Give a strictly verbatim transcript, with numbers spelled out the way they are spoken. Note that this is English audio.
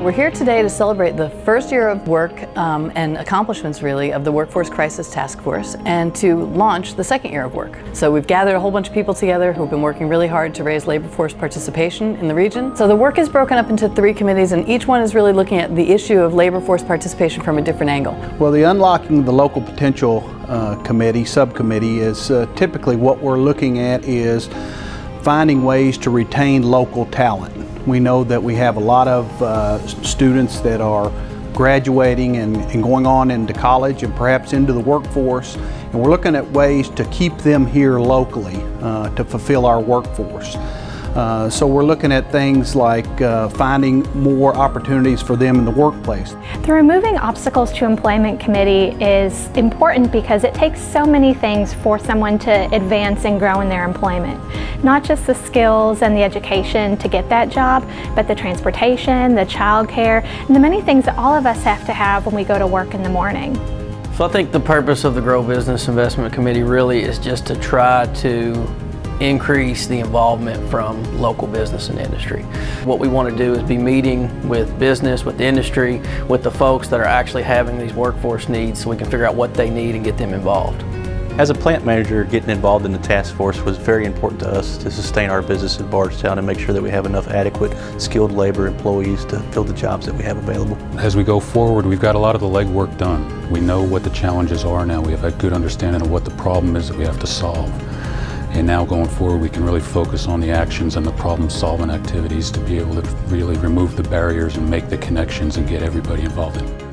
We're here today to celebrate the first year of work um, and accomplishments really of the Workforce Crisis Task Force, and to launch the second year of work. So we've gathered a whole bunch of people together who've been working really hard to raise labor force participation in the region. So the work is broken up into three committees, and each one is really looking at the issue of labor force participation from a different angle. Well, the Unlocking the Local Potential uh, Committee, subcommittee, is uh, typically what we're looking at is finding ways to retain local talent. We know that we have a lot of uh, students that are graduating and, and going on into college and perhaps into the workforce, and we're looking at ways to keep them here locally uh, to fulfill our workforce. Uh, so we're looking at things like uh, finding more opportunities for them in the workplace. The Removing Obstacles to Employment Committee is important because it takes so many things for someone to advance and grow in their employment. Not just the skills and the education to get that job, but the transportation, the child care, and the many things that all of us have to have when we go to work in the morning. So I think the purpose of the Grow Business Investment Committee really is just to try to increase the involvement from local business and industry. What we want to do is be meeting with business, with the industry, with the folks that are actually having these workforce needs, so we can figure out what they need and get them involved. As a plant manager, getting involved in the task force was very important to us to sustain our business in Bardstown and make sure that we have enough adequate skilled labor employees to fill the jobs that we have available. As we go forward, we've got a lot of the legwork done. We know what the challenges are now. We have a good understanding of what the problem is that we have to solve. And now going forward, we can really focus on the actions and the problem-solving activities to be able to really remove the barriers and make the connections and get everybody involved in it.